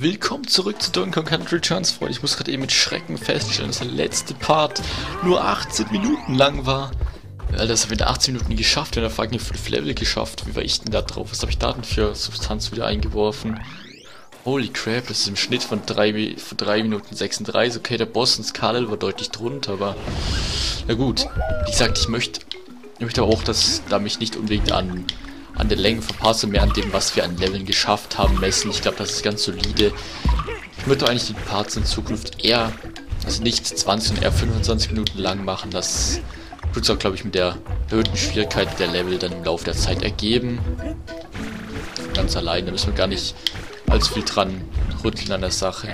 Willkommen zurück zu Donkey Kong Country Returns, Freunde. Ich muss gerade eben mit Schrecken feststellen, dass der letzte Part nur 18 Minuten lang war. Alter, das habe ich in 18 Minuten geschafft, wir haben fucking 5 Level geschafft. Wie war ich denn da drauf? Was habe ich da denn für Substanz wieder eingeworfen? Holy crap, das ist im Schnitt von 3 Minuten 36. Okay, der Boss in Scarlet war deutlich drunter, aber na gut. Wie gesagt, ich möchte aber auch, dass da mich nicht unbedingt an der Länge verpasse, mehr an dem, was wir an Leveln geschafft haben, messen. Ich glaube, das ist ganz solide. Ich würde eigentlich die Parts in Zukunft eher, also nicht 20 und eher 25 Minuten lang machen. Das wird sich auch, glaube ich, mit der erhöhten Schwierigkeit der Level dann im Laufe der Zeit ergeben. Ganz allein, da müssen wir gar nicht allzu viel dran rütteln an der Sache.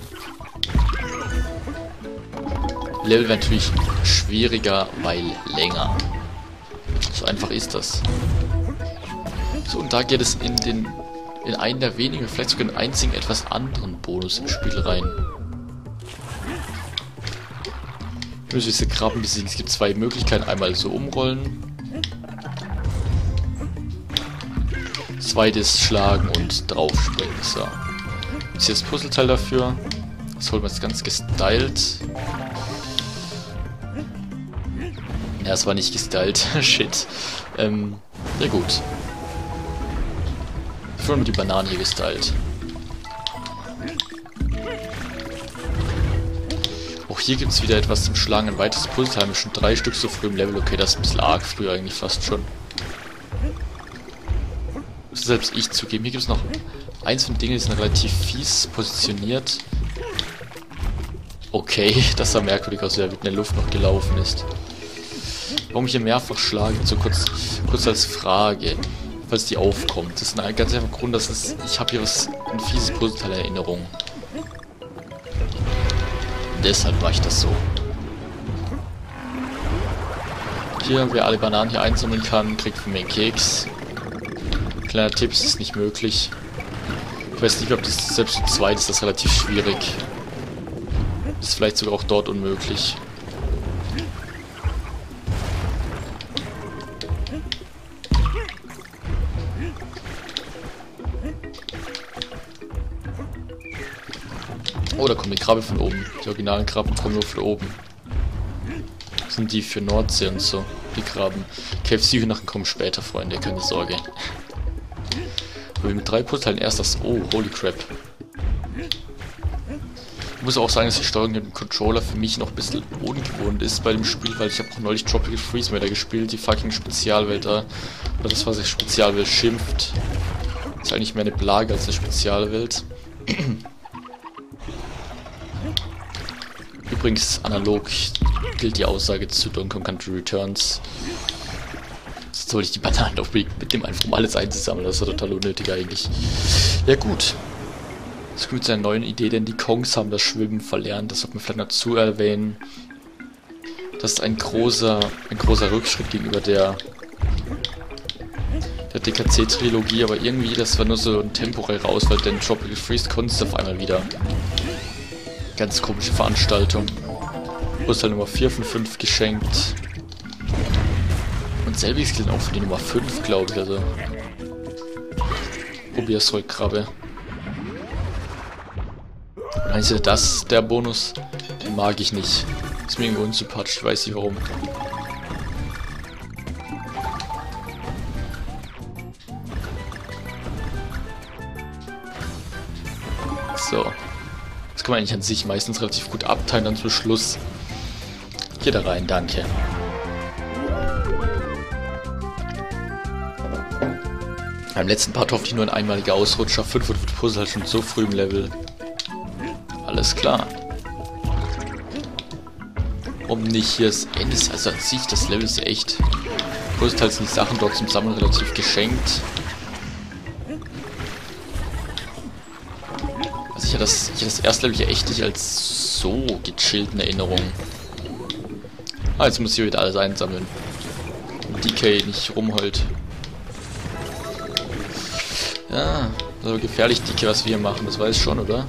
Level wäre natürlich schwieriger, weil länger. So einfach ist das. So, und da geht es in einen der wenigen, vielleicht sogar den einzigen etwas anderen Bonus im Spiel rein. Wir müssen diese Krabben besiegen. Es gibt zwei Möglichkeiten. Einmal so umrollen. Zweites schlagen und draufspringen. So. Ist hier das Puzzleteil dafür. Das holen wir jetzt ganz gestylt. Ja, es war nicht gestylt. Shit. Ja gut. Ich habe mit die Bananen hier gestylt. Auch hier gibt es wieder etwas zum Schlagen. Ein weiteres Puzzle haben wir schon 3 Stück so früh im Level. Okay, das ist ein bisschen arg früh eigentlich fast schon. Das selbst ich zugeben. Hier gibt es noch eins von Dingen, die sind relativ fies positioniert. Okay, das sah merkwürdig aus, wie er mit in der Luft noch gelaufen ist. Warum ich hier mehrfach schlage, so kurz als Frage, falls die aufkommt. Das ist ein ganz einfacher Grund, dass ich habe hier ein fieses Puzzleteil in Erinnerung. Deshalb mache ich das so. Hier, wer alle Bananen hier einsammeln kann, kriegt von mir einen Keks. Kleiner Tipp, es ist nicht möglich. Ich weiß nicht, ob das selbst zu zweit ist, das ist relativ schwierig. Ist vielleicht sogar auch dort unmöglich. Oh, da kommt die Krabbe von oben. Die originalen Krabben kommen nur von oben. Das sind die für Nordsee und so. Die Krabben. KFC-Hühner kommen später, Freunde, keine Sorge. Aber mit 3 Puzzleteilen erst das... Oh, holy crap. Ich muss auch sagen, dass die Steuerung mit dem Controller für mich noch ein bisschen ungewohnt ist bei dem Spiel, weil ich habe auch neulich Tropical Freeze wieder gespielt, die fucking Spezialwelt da. Oder das, was sich Spezialwelt schimpft. Ist eigentlich mehr eine Plage als eine Spezialwelt. Übrigens, analog gilt die Aussage zu Donkey Kong Country Returns. Jetzt sollte ich die Bananen doch mitnehmen, einfach um alles einzusammeln. Das ist ja total unnötig eigentlich. Ja gut. Das kommt zu einer neuen Idee, denn die Kongs haben das Schwimmen verlernt. Das sollte man vielleicht dazu erwähnen. Das ist ein großer Rückschritt gegenüber der DKC-Trilogie, aber irgendwie, das war nur so ein temporärer Ausfall, denn Tropical Freeze konnte es auf einmal wieder. Ganz komische Veranstaltung. Puzzle Nummer 4 von 5 geschenkt. Und selbiges gilt auch für die Nummer 5, glaube ich. Also. Probier's ruhig, Krabbe. Meinst du, das der Bonus? Den mag ich nicht. Ist mir irgendwo unsympathisch, ich weiß nicht warum. So. Das kann man eigentlich an sich meistens relativ gut abteilen, dann zum Schluss. Hier da rein, danke. Beim letzten Part hoffe ich nur ein einmaliger Ausrutscher. 5 und 5 Puzzle halt schon so früh im Level. Alles klar. Warum nicht hier das Ende? Also an sich, das Level ist echt. Größtenteils sind die Sachen dort zum Sammeln relativ geschenkt. Ich hatte das erste Level hier echt nicht als so gechillt in Erinnerung. Ah, jetzt muss ich hier wieder alles einsammeln. DK nicht rumheult. Ja, so gefährlich DK, was wir hier machen, das weiß ich schon, oder?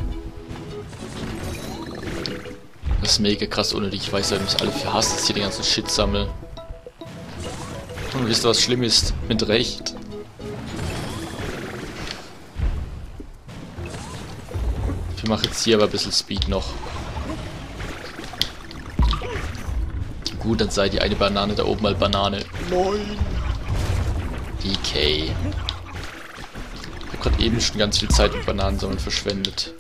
Das ist mega krass unnötig. Ich weiß ja, mich alle für hasst, dass ich hier den ganzen Shit sammle. Und wisst ihr, was schlimm ist? Mit Recht. Wir machen jetzt hier aber ein bisschen Speed noch. Gut, dann sei die eine Banane da oben mal Banane. Nein! DK. Ich habe gerade eben schon ganz viel Zeit mit Bananensammeln verschwendet.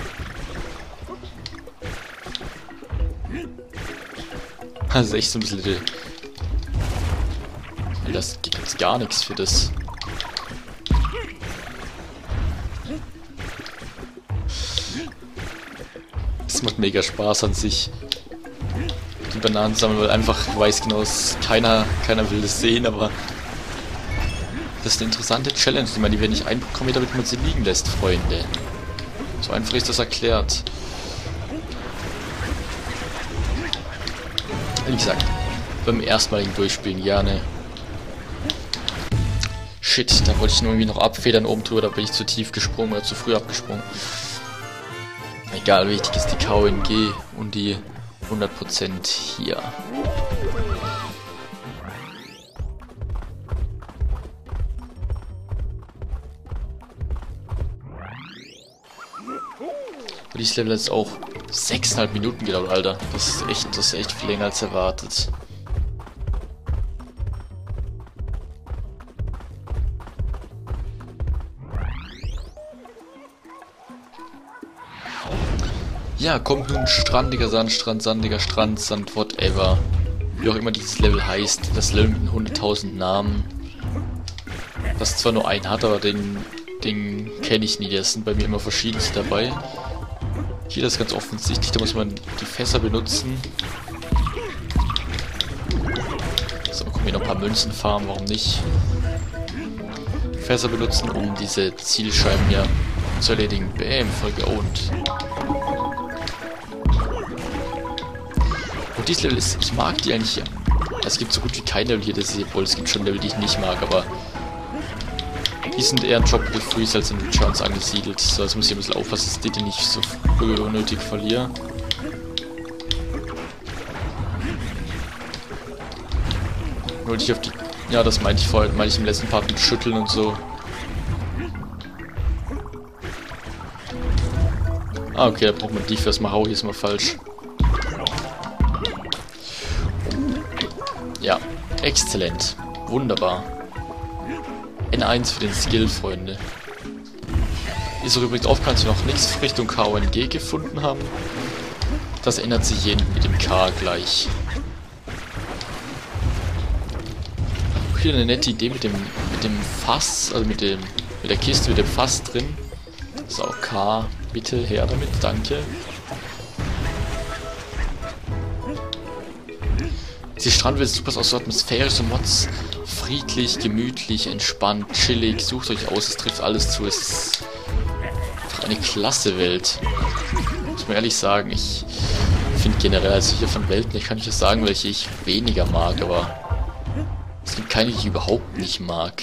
Das ist echt so ein bisschen... Das gibt jetzt gar nichts für das. Es macht mega Spaß an sich. Die Bananen sammeln, weil einfach, ich weiß genau, keiner will das sehen, aber das ist eine interessante Challenge, die man die nicht einprogrammiert, damit man sie liegen lässt, Freunde. So einfach ist das erklärt. Wie gesagt, beim erstmaligen Durchspielen gerne. Shit, da wollte ich nur irgendwie noch abfedern oben drüber, da bin ich zu tief gesprungen oder zu früh abgesprungen. Egal, wichtig ist die KONG und die 100% hier. Und dieses Level hat jetzt auch 6,5 Minuten gedauert, Alter. Das ist echt viel länger als erwartet. Ja, kommt nun strandiger Sandstrand, sandiger Strand, Sand, whatever. Wie auch immer dieses Level heißt. Das Level mit 100.000 Namen. Das zwar nur einen hat, aber den kenne ich nie. Der sind bei mir immer verschiedenste dabei. Hier das ist ganz offensichtlich, da muss man die Fässer benutzen. So, können wir noch ein paar Münzen farmen, warum nicht? Fässer benutzen, um diese Zielscheiben hier zu erledigen. Bäm, voll geohnt. Und dieses Level ist, ich mag die eigentlich hier. Es gibt so gut wie kein Level hier, das ist, obwohl es gibt schon Level, die ich nicht mag, aber die sind eher in Tropical Freeze als in Returns angesiedelt. So, jetzt muss ich ein bisschen aufpassen, dass ich die nicht so früh unnötig verliere. Nur nicht auf die... Ja, das meinte ich vorhin, meinte ich im letzten Part mit Schütteln und so. Ah, okay, da braucht man die fürs Mahau, hier ist mal falsch. Ja, exzellent. Wunderbar. N1 für den Skill, Freunde. Ist auch übrigens aufgefallen, dass wir noch nichts Richtung KONG gefunden haben. Das ändert sich mit dem K gleich. Hier eine nette Idee mit dem Fass, also mit der Kiste mit dem Fass drin. So, K, bitte her damit, danke. Diese Strandwelt ist super aus so atmosphärische Mods. Friedlich, gemütlich, entspannt, chillig. Sucht euch aus, es trifft alles zu. Es ist einfach eine klasse Welt. Muss man ehrlich sagen, ich finde generell, also hier von Welten, ich kann nicht sagen, welche ich weniger mag, aber es gibt keine, die ich überhaupt nicht mag.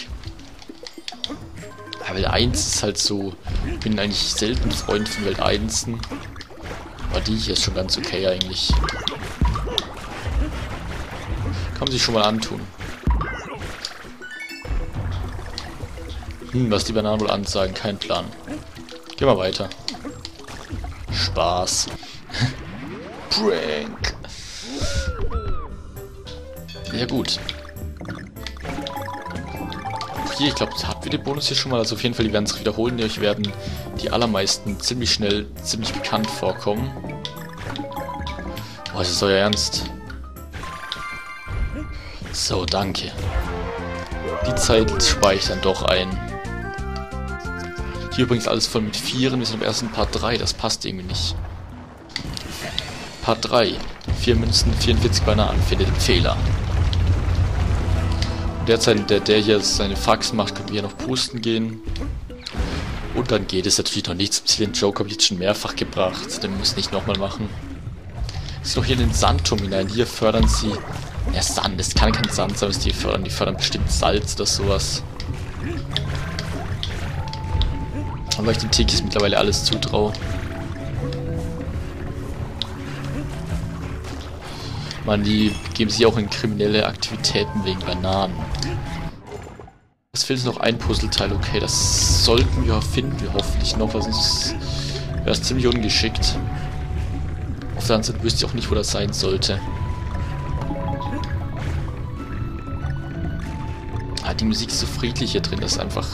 Ja, Welt 1 ist halt so, ich bin eigentlich selten Freund von Welt 1. Aber die hier ist schon ganz okay eigentlich. Kann man sich schon mal antun. Was die Bananen wohl ansagen, kein Plan. Gehen wir weiter. Spaß. Prank. Ja gut. Hier, ich glaube, hatten wir den Bonus hier schon mal. Also auf jeden Fall, die werden sich wiederholen. Euch werden die allermeisten ziemlich schnell, ziemlich bekannt vorkommen. Boah, ist das euer Ernst? So, danke. Die Zeit spare ich dann doch ein. Hier übrigens alles voll mit Vieren. Wir sind im ersten Part 3. Das passt irgendwie nicht. Part 3. 4 Münzen, 44 Bananen. Findet den Fehler. Und derzeit, der hier seine Faxen macht, können wir hier noch pusten gehen. Und dann geht es natürlich noch nicht zum Ziel. Den Joke habe ich jetzt schon mehrfach gebracht. Den muss ich nicht nochmal machen. Ist noch hier in den Sandturm hinein. Hier fördern sie... Ja, Sand, das kann kein Sand sein, was die fördern bestimmt Salz oder sowas. Aber ich den Tikis mittlerweile alles zutraue. Man, die geben sich auch in kriminelle Aktivitäten wegen Bananen. Es fehlt noch ein Puzzleteil, okay, das sollten wir finden, wir hoffentlich noch, weil sonst Wäre es ziemlich ungeschickt. Auf der anderen Seite wüsste ich auch nicht, wo das sein sollte. Ah, die Musik ist so friedlich hier drin, das ist einfach...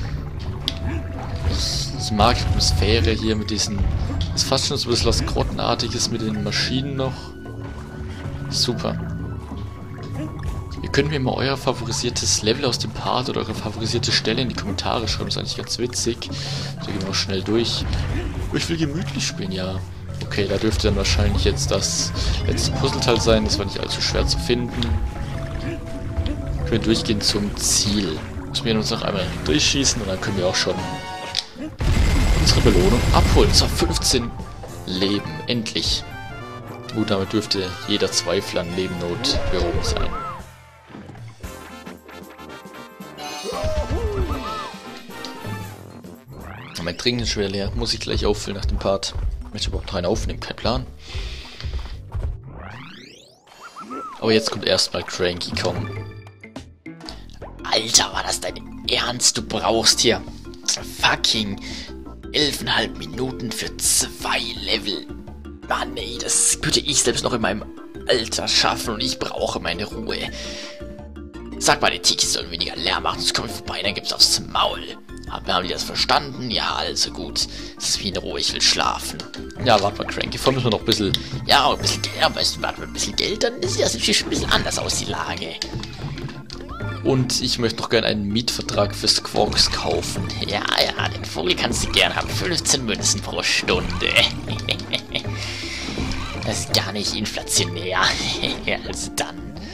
Ich mag die Atmosphäre hier mit diesen... Das ist fast schon so ein bisschen was Grottenartiges mit den Maschinen noch. Super. Ihr könnt mir mal euer favorisiertes Level aus dem Part oder eure favorisierte Stelle in die Kommentare schreiben, das ist eigentlich ganz witzig. Da gehen wir auch schnell durch. Ich will gemütlich spielen, ja. Okay, da dürfte dann wahrscheinlich jetzt das letzte Puzzleteil sein, das war nicht allzu schwer zu finden. Können wir durchgehen zum Ziel. Müssen wir uns noch einmal durchschießen und dann können wir auch schon unsere Belohnung abholen. So, 15 Leben, endlich. Gut, damit dürfte jeder Zweifel an Lebennot behoben sein. Mein Trinken ist schwer leer, muss ich gleich auffüllen nach dem Part. Ich möchte überhaupt rein aufnehmen, kein Plan. Aber jetzt kommt erstmal Cranky Kong. Alter, war das dein Ernst? Du brauchst hier fucking 11,5 Minuten für 2 Level. Mann, ey, das könnte ich selbst noch in meinem Alter schaffen und ich brauche meine Ruhe. Sag mal, die Tikis sollen weniger Lärm machen, sonst komme ich vorbei, dann gibt's aufs Maul. Haben die das verstanden? Ja, also gut. Es ist wie in Ruhe, ich will schlafen. Ja, warte mal, Cranky, vor müssen wir noch ein bisschen... Ja, ein bisschen Geld, aber warte mal, ein bisschen Geld, dann sieht das natürlich schon ein bisschen anders aus, die Lage. Und ich möchte noch gerne einen Mietvertrag für Squawks kaufen. Ja, den Vogel kannst du gern haben. 15 Münzen pro Stunde. Das ist gar nicht inflationär. Also dann.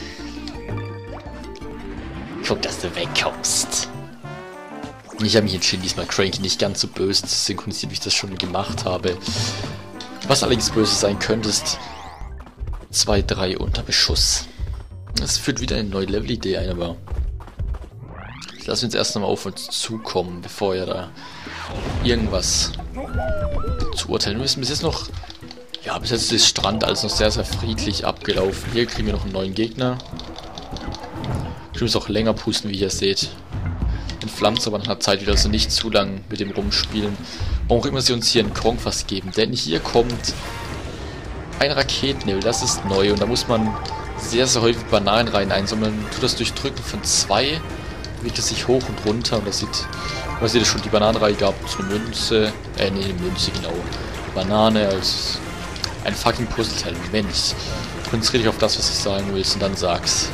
Guck, dass du wegkommst. Ich habe mich entschieden, diesmal Cranky nicht ganz so böse zu synchronisieren, wie ich das schon gemacht habe. Was allerdings böse sein könnte, ist 2-3 unter Beschuss. Das führt wieder eine neue Level-Idee ein, aber lassen wir uns erst einmal auf uns zukommen, bevor wir da irgendwas zu urteilen. Wir müssen bis jetzt noch... Ja, bis jetzt ist Strand alles noch sehr, sehr friedlich abgelaufen. Hier kriegen wir noch einen neuen Gegner. Ich muss auch länger pusten, wie ihr seht. Entflammt aber nach einer Zeit wieder, also nicht zu lang mit dem Rumspielen. Warum auch immer sie uns hier einen Kong fast geben, denn hier kommt ein Raketennebel, das ist neu und da muss man sehr, sehr häufig Bananen rein einsammeln. Tut das durch Drücken von 2, bewegt es sich hoch und runter und das sieht, was ihr schon die Bananenreihe gab, so eine Münze, eine Münze, genau. Banane als ein fucking Puzzleteil. Mensch, konzentriere dich auf das, was ich sagen will und dann sag's.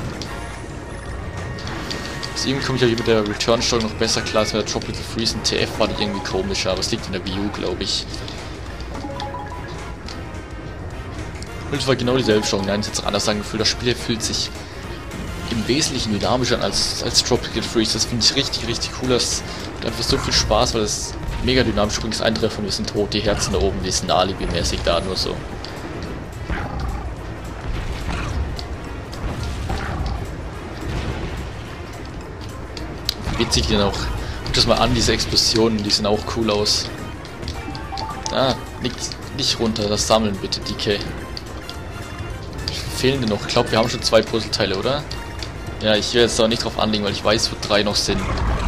Aus ihm komme ich ja hier mit der Return-Steuerung noch besser klar als mit der Tropical Freeze. In TF war die irgendwie komischer, aber es liegt in der Wii U, glaube ich. Und es war genau dieselbe Steuerung. Nein, es hat sich anders angefühlt. Das Spiel fühlt sich im Wesentlichen dynamischer an als Tropical Freeze. Das finde ich richtig, richtig cool. Das hat einfach so viel Spaß, weil es mega dynamisch ist. Übrigens ein Treffer und wir sind tot. Die Herzen da oben, die sind alibi-mäßig da, nur so. Witzig die dann auch. Guck das mal an, diese Explosionen, die sehen auch cool aus. Ah, nicht runter, das sammeln bitte, DK. Fehlen noch. Ich glaube, wir haben schon 2 Puzzleteile, oder? Ja, ich will jetzt da nicht drauf anlegen, weil ich weiß, wo 3 noch sind.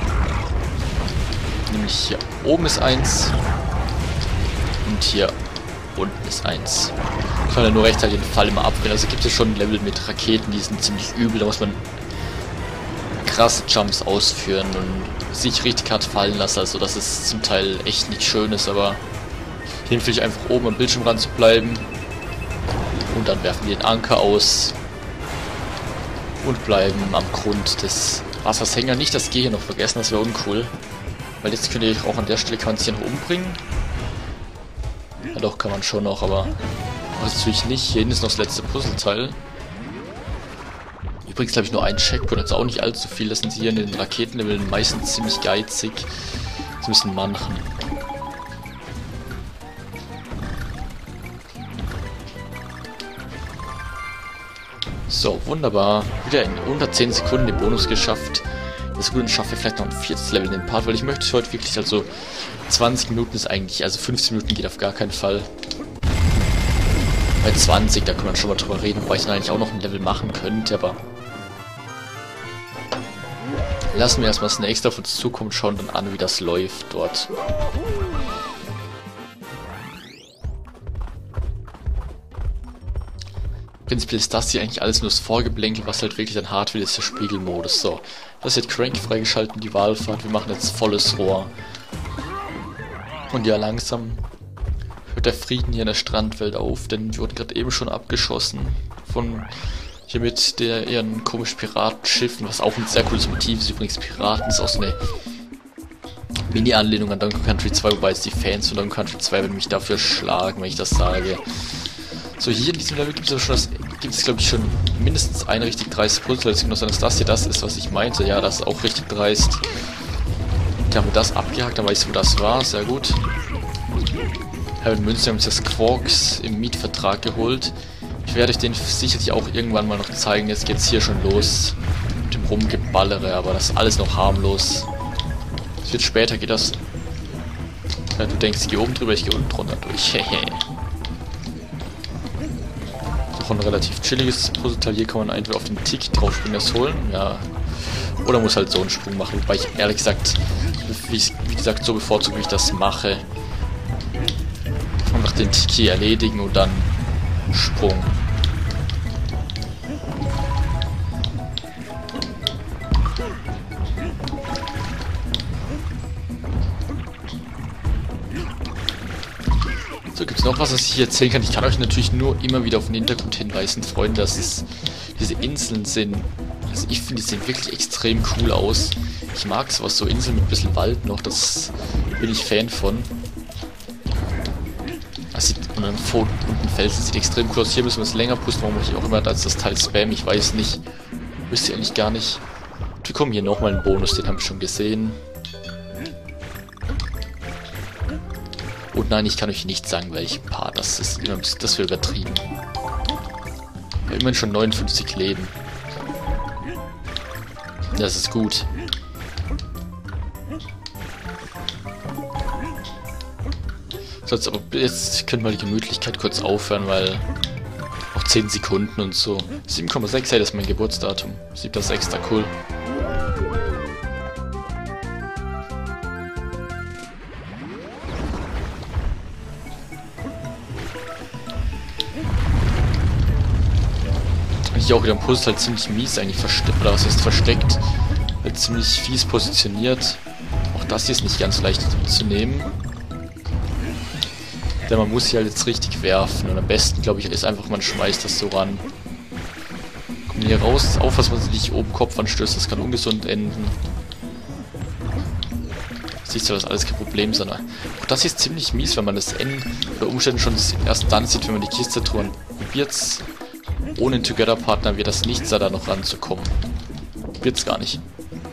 Nämlich hier oben ist 1. Und hier unten ist 1. Ich kann ja nur rechtzeitig den Fall immer abwehren. Also gibt es schon ein Level mit Raketen, die sind ziemlich übel. Da muss man krasse Jumps ausführen und sich richtig hart fallen lassen. Also das ist zum Teil echt nicht schön ist, aber hilft ich einfach oben am Bildschirmrand zu bleiben. Und dann werfen wir den Anker aus und bleiben am Grund des Wassers hängen. Nicht das G hier noch vergessen, das wäre uncool. Weil jetzt könnt ihr auch an der Stelle, kann man sich ja noch umbringen. Ja doch, kann man schon noch, aber das natürlich nicht. Hier hinten ist noch das letzte Puzzleteil. Übrigens habe ich nur einen Checkpoint, also auch nicht allzu viel. Das sind hier in den Raketenleveln meistens ziemlich geizig. Das müssen manchen. So, wunderbar. Wieder in unter 10 Sekunden den Bonus geschafft. Das ist gut, dann schaffen wir vielleicht noch ein 4. Level in den Part, weil ich möchte heute wirklich, also 20 Minuten ist eigentlich, also 15 Minuten geht auf gar keinen Fall. Bei 20, da kann man schon mal drüber reden, wobei ich dann eigentlich auch noch ein Level machen könnte, aber lassen wir erstmal das nächste auf uns zukommen, schauen dann an, wie das läuft dort. Prinzipiell ist das hier eigentlich alles nur das Vorgeblänkel, was halt wirklich dann hart wird, ist der Spiegelmodus. So, das wird Crank freigeschalten, die Walfahrt, wir machen jetzt volles Rohr. Und ja, langsam hört der Frieden hier in der Strandwelt auf, denn wir wurden gerade eben schon abgeschossen von hier mit ihren komischen Piratenschiffen, was auch ein sehr cooles Motiv ist. Übrigens, Piraten ist auch so eine Mini-Anlehnung an Donkey Country 2, wobei jetzt die Fans von Donkey Country 2 werden mich dafür schlagen, wenn ich das sage. So, hier in diesem Level gibt es glaube ich schon mindestens ein richtig dreistes Puzzle. Es kann noch sein, dass das hier das ist, was ich meinte. Ja, das ist auch richtig dreist. Da haben wir das abgehakt, dann weiß ich, wo das war. Sehr gut. Ja, mit Münzen haben wir uns das Quarks im Mietvertrag geholt. Ich werde euch den sicherlich auch irgendwann mal noch zeigen. Jetzt geht's hier schon los mit dem Rumgeballere, aber das ist alles noch harmlos. Es wird später, geht das... Ja, du denkst, ich gehe oben drüber, ich gehe unten drunter durch. Noch ein relativ chilliges Puzzleteil. Hier kann man entweder auf den Tick draufspringen, das holen. Ja. Oder muss halt so einen Sprung machen, wobei ich ehrlich gesagt, wie gesagt, so bevorzuge, wie ich das mache. Einfach den Tiki erledigen und dann Sprung. So, gibt es noch was ich hier erzählen kann? Ich kann euch natürlich nur immer wieder auf den Hintergrund hinweisen, Freunde, dass es diese Inseln sind. Also ich finde, die sehen wirklich extrem cool aus. Ich mag sowas, so Inseln mit ein bisschen Wald noch, das bin ich Fan von. Das sieht, und dann vor unten Felsen sieht extrem cool aus. Hier müssen wir es länger pusten, warum ich auch immer als das Teil spam, ich weiß nicht. Wisst ihr eigentlich gar nicht. Und wir kommen hier nochmal einen Bonus, den haben wir schon gesehen. Und nein, ich kann euch nicht sagen, welchen Part. Das ist immer das wäre übertrieben. Wir haben immerhin schon 59 Leben. Das ist gut. So, jetzt können wir die Gemütlichkeit kurz aufhören, weil noch 10 Sekunden und so. 7,6, hey, das ist mein Geburtsdatum. 7.6, cool. Hier auch wieder ein Puzzle, halt ziemlich mies eigentlich versteckt, oder was heißt versteckt, halt ziemlich fies positioniert. Auch das hier ist nicht ganz leicht zu nehmen. Denn man muss sie halt jetzt richtig werfen und am besten, glaube ich, ist einfach, man schmeißt das so ran. Kommt hier raus, aufpassen, dass man sich nicht oben Kopf anstößt, das kann ungesund enden. Siehst du, das ist alles kein Problem, sondern auch das hier ist ziemlich mies, wenn man das N bei Umständen schon erst dann sieht, wenn man die Kiste probiert's. Ohne einen Together-Partner wird das nichts, da noch ranzukommen. Wird's gar nicht.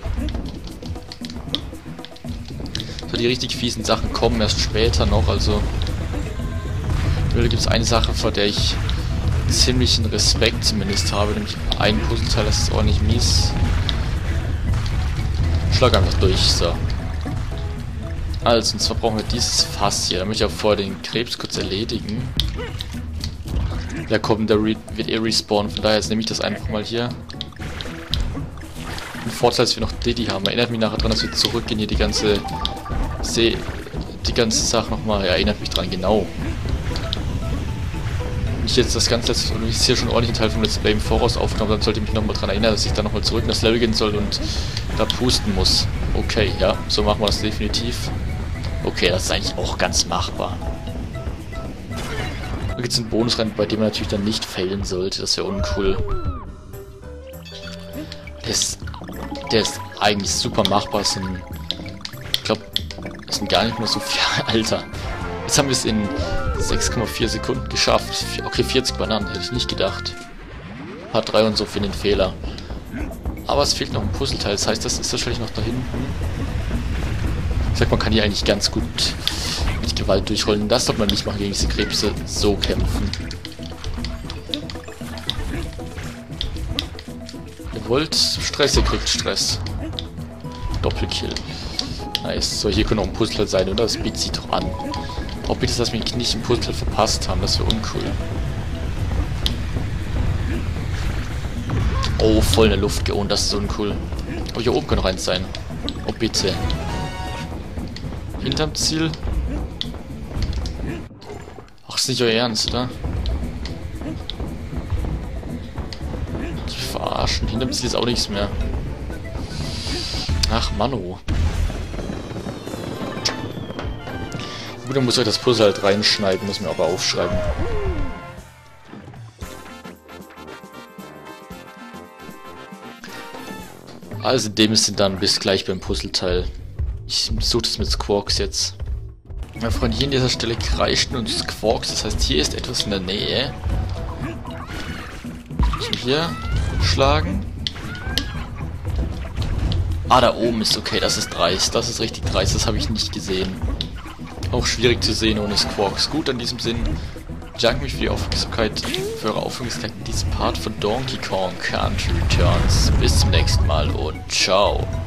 So, die richtig fiesen Sachen kommen erst später noch, also... Da gibt es eine Sache, vor der ich ziemlichen Respekt zumindest habe, nämlich ein Puzzleteil, das ist ordentlich mies. Schlag einfach durch, so. Also, und zwar brauchen wir dieses Fass hier, da möchte ich auch vorher den Krebs kurz erledigen. Ja komm, der wird respawnen, von daher jetzt nehme ich das einfach mal hier. Ein Vorteil, dass wir noch Diddy haben. Erinnert mich nachher dran, dass wir zurückgehen, hier die ganze Sache nochmal, ja, erinnert mich dran, genau. Wenn ich jetzt das Ganze, und ich hier schon ordentlich einen Teil vom Let's Play im Voraus aufgenommen, dann sollte ich mich nochmal dran erinnern, dass ich dann nochmal zurück in das Level gehen soll und da pusten muss. Okay, ja, so machen wir das definitiv. Okay, das ist eigentlich auch ganz machbar. Da gibt es einen Bonus rein, bei dem man natürlich dann nicht failen sollte. Das wäre uncool. Der ist eigentlich super machbar. Ich glaube, das sind gar nicht mehr so viel. Alter. Jetzt haben wir es in 6,4 Sekunden geschafft. Okay, 40 Bananen hätte ich nicht gedacht. Part 3 und so für den Fehler. Aber es fehlt noch ein Puzzleteil. Das heißt, das ist wahrscheinlich noch da hinten. Ich sag, man kann hier eigentlich ganz gut mit Gewalt durchrollen. Das sollte man nicht machen, gegen diese Krebse so kämpfen. Ihr wollt Stress, ihr kriegt Stress. Doppelkill. Nice. So, hier könnte noch ein Puzzle sein, oder? Das bietet sich doch an. Oh, bitte, dass wir nicht ein Puzzle verpasst haben. Das wäre uncool. Oh, voll in der Luft geohnt. Das ist uncool. Aber hier oben kann noch eins sein. Oh, bitte. Hinterm Ziel. Ach, ist nicht euer Ernst, oder? verarschen. Hinter mir ist jetzt auch nichts mehr. Ach, Mano. Gut, dann muss ich das Puzzle halt reinschneiden, muss mir aber aufschreiben. Also in dem Sinne dann bis gleich beim Puzzleteil. Ich suche das mit Squawks jetzt. Meine Freunde, hier an dieser Stelle kreischten uns Squawks, das heißt hier ist etwas in der Nähe. Müssen wir hier schlagen. Ah, da oben ist okay, das ist dreist, das ist richtig dreist, das habe ich nicht gesehen. Auch schwierig zu sehen ohne Squawks. Gut, in diesem Sinn, ich danke mich für die Aufmerksamkeit, für eure Aufmerksamkeit in diesem Part von Donkey Kong Country Returns. Bis zum nächsten Mal und ciao.